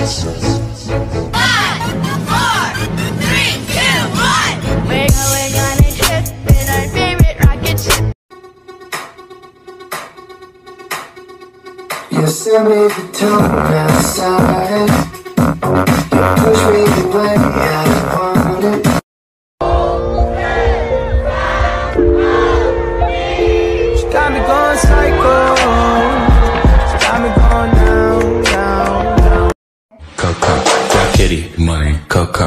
We're going on a trip in our favorite rocket ship. You send me the tone outside. You push me away, I want it. She got me going psycho. She got me going down, down, down. Coco, Jack Kitty, money, Coco.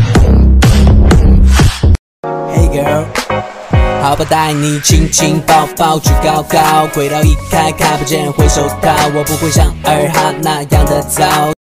Hey girl， 好吧，带你亲亲抱抱去高高，轨道一开，看不见回首套，我不会像二哈那样的糟。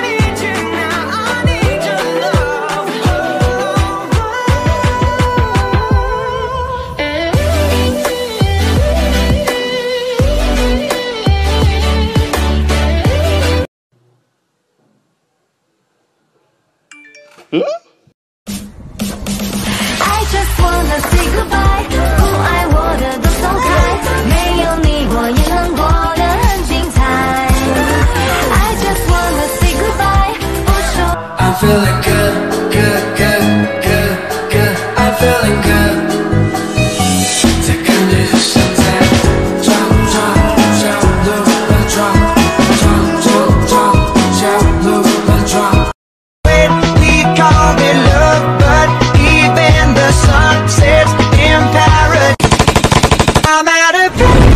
I just wanna say goodbye， 不爱我的都走开，没有你我也能过得很精彩。I just wanna say goodbye， 不说。 I'm feeling good, good, good, good, good. I'm feeling good. 这感觉就像在撞撞小鹿乱撞，撞撞撞小鹿乱撞。We call it love, but even the sun sets in paradise. I'm out of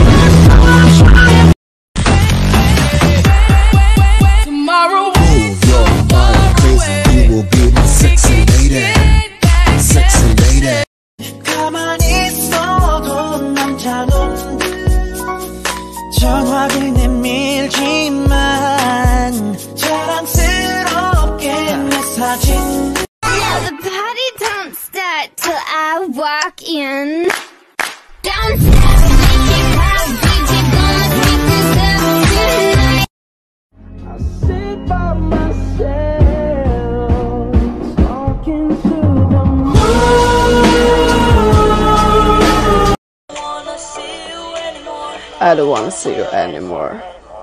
Tomorrow Move your body crazy, you will be my sexy lady, sexy lady. 가만히 있어도 남자놈들 전화를 내밀지만 자랑스럽게 내 사진. Yeah, the party don't start till I walk in. Downstairs, make it loud, DJ gonna keep this up tonight. I sit by myself, talking to the moon. I don't wanna see you anymore.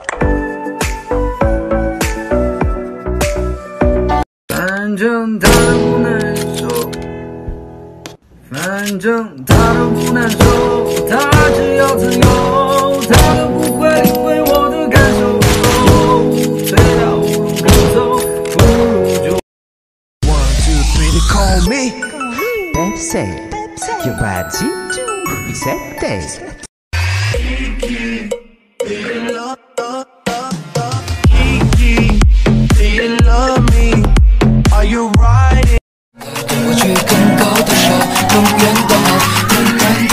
反正他都不难受，反正他都不难受，他只要自由，他都不会理会我的感受。醉到无路可走，不如就 1, 2, 3, they call me Pepsi. Your body, Pepsi. Do you love me? Are you riding? 我去更高的手，更远的好，更远的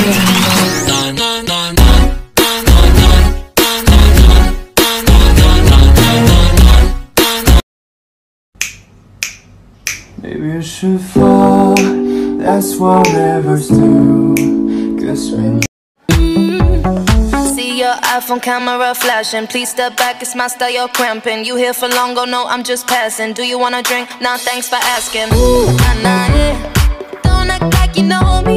好。 Maybe you should fall. That's what rivers do. 'Cause when See your iPhone camera flashing. Please step back, it's my style, you're cramping. You here for long, oh no, I'm just passing. Do you wanna drink? Nah, thanks for asking. Ooh, nah, nah, yeah. Don't act like you know me.